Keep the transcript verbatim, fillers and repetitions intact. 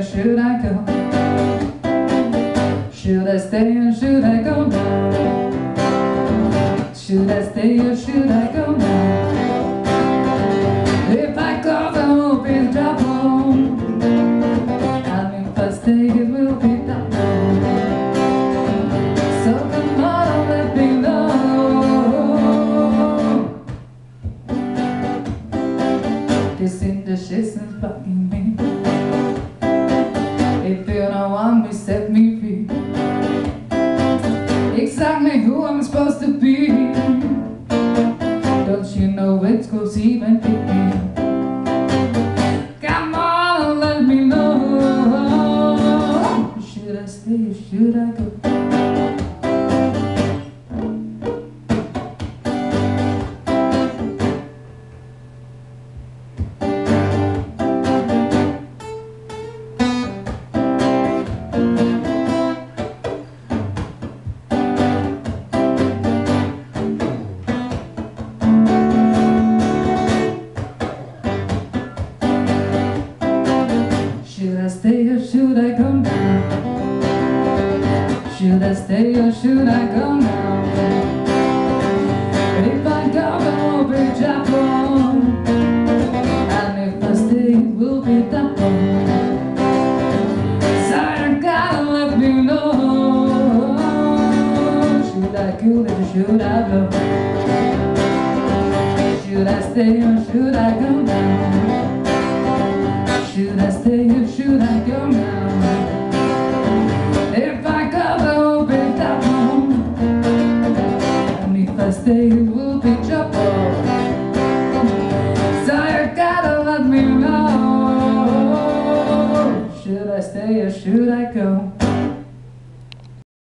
or should I go? Should I stay or should I go now? Should I stay or should I go now? If I go, there will be trouble, and if I stay, it will be double. So come on, let me know. This indecision is bugging me. If you don't want me, set me free. Exactly who I'm supposed to be. Don't you know it goes even picking? Come on, let me know. Should I stay or should I go? Should I stay or should I go now? Should I stay or should I go now? If I go, there will be trouble, and if I stay, it will be double. So you gotta let me know. Should I go or should I go? Should I stay or should I go now? Should I stay or should I go now? If I go, there will be trouble, and if I stay, it will be trouble. So you gotta let me know. Should I stay or should I go?